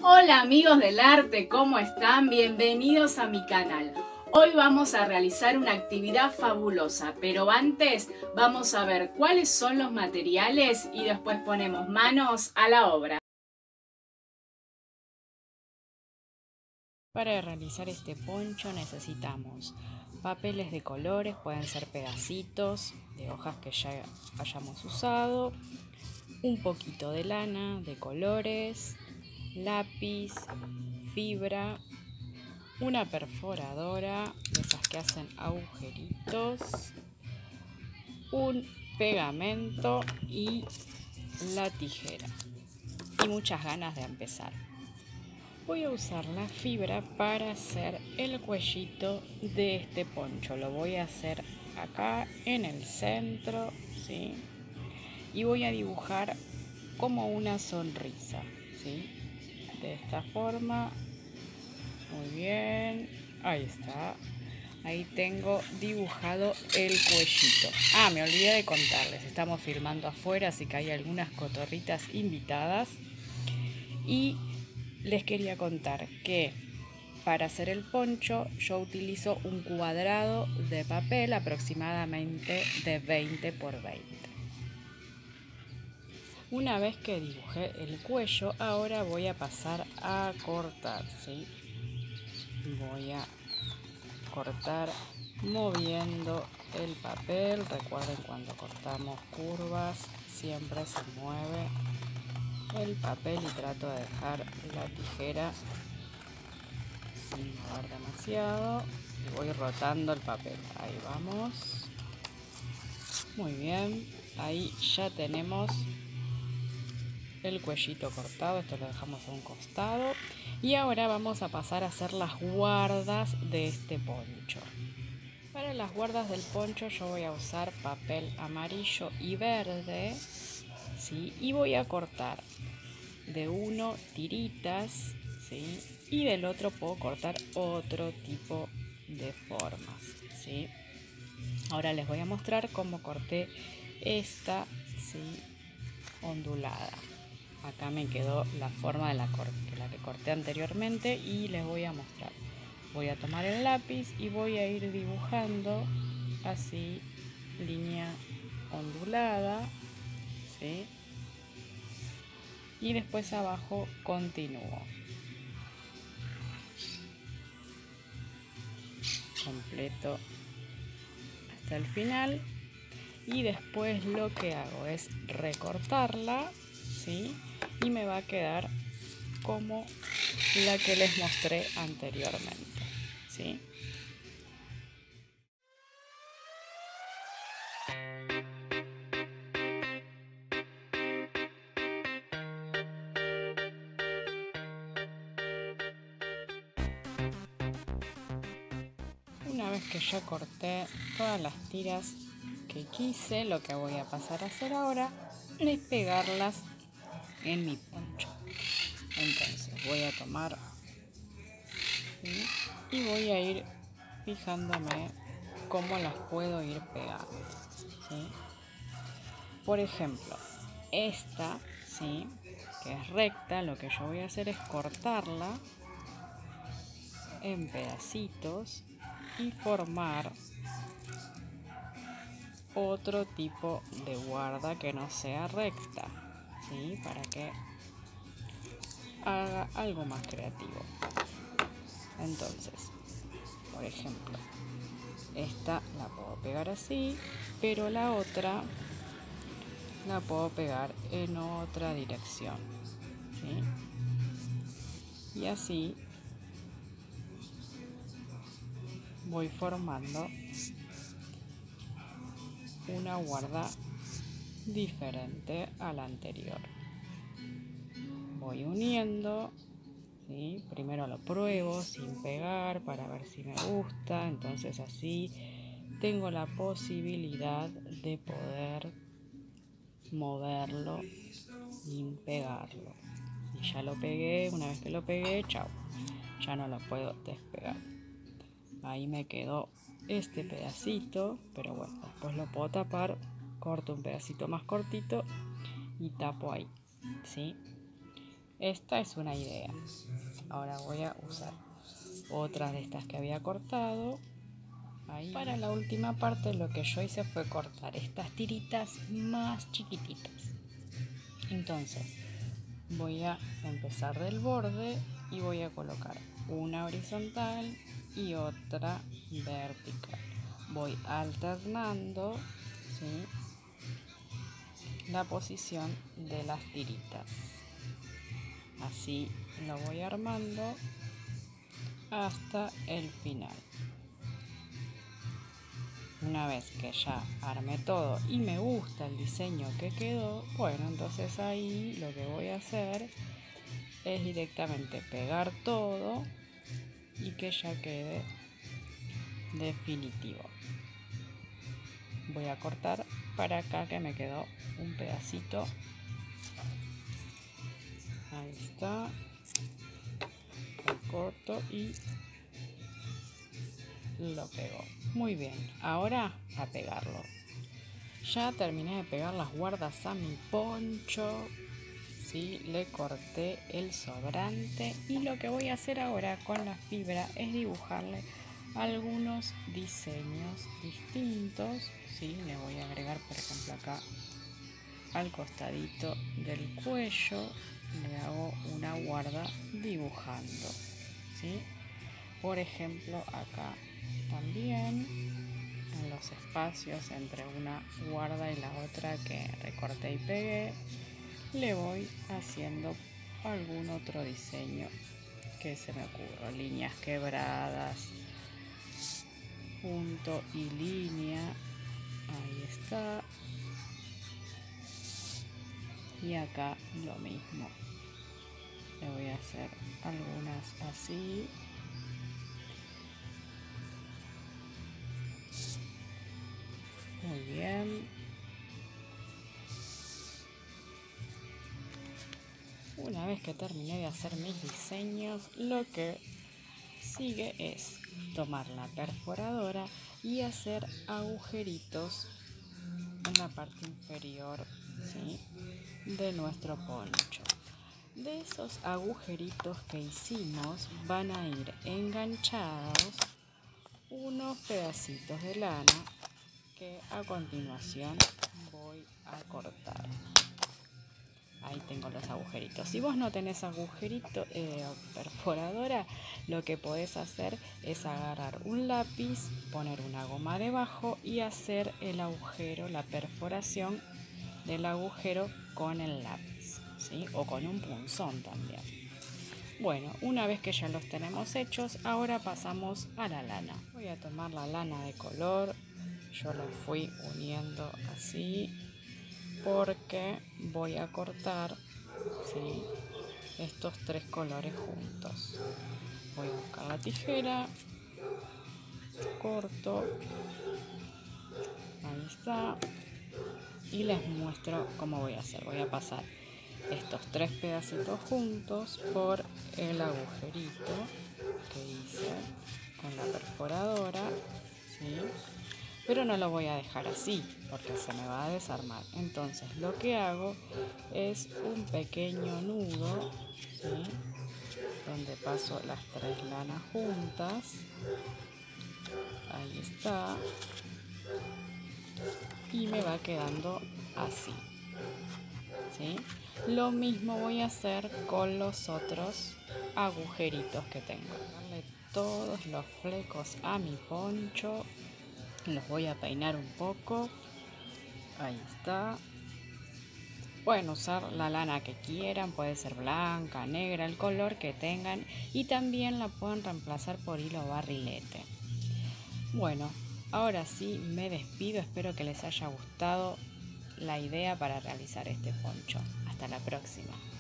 Hola amigos del arte, ¿cómo están? Bienvenidos a mi canal. Hoy vamos a realizar una actividad fabulosa, pero antes vamos a ver cuáles son los materiales y después ponemos manos a la obra. Para realizar este poncho necesitamos papeles de colores, pueden ser pedacitos de hojas que ya hayamos usado, un poquito de lana de colores, lápiz, fibra, una perforadora de esas que hacen agujeritos, un pegamento y la tijera. Y muchas ganas de empezar. Voy a usar la fibra para hacer el cuellito de este poncho. Lo voy a hacer acá en el centro, ¿sí? Y voy a dibujar como una sonrisa, ¿sí? De esta forma. Muy bien. Ahí está. Ahí tengo dibujado el cuellito. Ah, me olvidé de contarles. Estamos filmando afuera, así que hay algunas cotorritas invitadas. Y les quería contar que para hacer el poncho yo utilizo un cuadrado de papel aproximadamente de 20 por 20. Una vez que dibujé el cuello, ahora voy a pasar a cortar, ¿sí? Voy a cortar moviendo el papel. Recuerden, cuando cortamos curvas siempre se mueve el papel y trato de dejar la tijera sin mover demasiado y voy rotando el papel. Ahí vamos. Muy bien, ahí ya tenemos el cuellito cortado. Esto lo dejamos a un costado y ahora vamos a pasar a hacer las guardas de este poncho. Para las guardas del poncho yo voy a usar papel amarillo y verde, ¿sí? Y voy a cortar de uno tiritas, ¿sí? Y del otro puedo cortar otro tipo de formas, ¿sí? Ahora les voy a mostrar cómo corté esta, ¿sí? Ondulada. Acá me quedó la forma de la que corté anteriormente y les voy a mostrar. Voy a tomar el lápiz y voy a ir dibujando así, línea ondulada, ¿sí? Y después abajo continúo. Completo hasta el final y después lo que hago es recortarla, ¿sí? Y me va a quedar como la que les mostré anteriormente, ¿sí? Una vez que ya corté todas las tiras que quise, lo que voy a pasar a hacer ahora es pegarlas en mi poncho. Entonces voy a tomar, ¿sí? Y voy a ir fijándome cómo las puedo ir pegando, ¿sí? Por ejemplo, esta, ¿sí? Que es recta, lo que yo voy a hacer es cortarla en pedacitos y formar otro tipo de guarda que no sea recta, ¿sí? Para que haga algo más creativo. Entonces, por ejemplo, esta la puedo pegar así, pero la otra la puedo pegar en otra dirección, ¿sí? Y así voy formando una guarda diferente a la anterior. Voy uniendo, ¿sí? Primero lo pruebo sin pegar para ver si me gusta, entonces así tengo la posibilidad de poder moverlo sin pegarlo. Si ya lo pegué, una vez que lo pegué, chao, ya no lo puedo despegar. Ahí me quedó este pedacito, pero bueno, después lo puedo tapar, corto un pedacito más cortito y tapo ahí, ¿sí? Esta es una idea. Ahora voy a usar otras de estas que había cortado. Ahí. Para la última parte lo que yo hice fue cortar estas tiritas más chiquititas. Entonces voy a empezar del borde y voy a colocar una horizontal y otra vertical. Voy alternando, ¿sí?, la posición de las tiritas. Así lo voy armando hasta el final. Una vez que ya armé todo y me gusta el diseño que quedó, bueno, entonces ahí lo que voy a hacer es directamente pegar todo y que ya quede definitivo. Voy a cortar para acá que me quedó un pedacito. Ahí está. Lo corto y lo pego. Muy bien, ahora a pegarlo. Ya terminé de pegar las guardas a mi poncho. Sí, le corté el sobrante y lo que voy a hacer ahora con la fibra es dibujarle algunos diseños distintos. Sí, le voy a agregar, por ejemplo, acá al costadito del cuello le hago una guarda dibujando, ¿sí? Por ejemplo, acá también en los espacios entre una guarda y la otra que recorté y pegué, le voy haciendo algún otro diseño que se me ocurra. Líneas quebradas, punto y línea. Ahí está. Y acá lo mismo. Le voy a hacer algunas así. Muy bien. Una vez que terminé de hacer mis diseños, lo que sigue es tomar la perforadora y hacer agujeritos en la parte inferior, ¿sí?, de nuestro poncho. De esos agujeritos que hicimos van a ir enganchados unos pedacitos de lana que a continuación voy a cortar. Ahí tengo los agujeritos. Si vos no tenés agujerito perforadora, lo que podés hacer es agarrar un lápiz, poner una goma debajo y hacer el agujero, la perforación del agujero con el lápiz, ¿sí?, o con un punzón también. Bueno, una vez que ya los tenemos hechos, ahora pasamos a la lana. Voy a tomar la lana de color. Yo la fui uniendo así porque voy a cortar, ¿sí?, estos tres colores juntos. Voy a buscar la tijera, corto, ahí está, y les muestro cómo voy a hacer. Voy a pasar estos tres pedacitos juntos por el agujerito que hice con la perforadora, ¿sí?, pero no lo voy a dejar así porque se me va a desarmar. Entonces lo que hago es un pequeño nudo, ¿sí?, donde paso las tres lanas juntas. Ahí está. Y me va quedando así, ¿sí? Lo mismo voy a hacer con los otros agujeritos que tengo. Darle todos los flecos a mi poncho. Los voy a peinar un poco. Ahí está. Pueden usar la lana que quieran, puede ser blanca, negra, el color que tengan, y también la pueden reemplazar por hilo barrilete. Bueno, ahora sí me despido, espero que les haya gustado la idea para realizar este poncho. Hasta la próxima.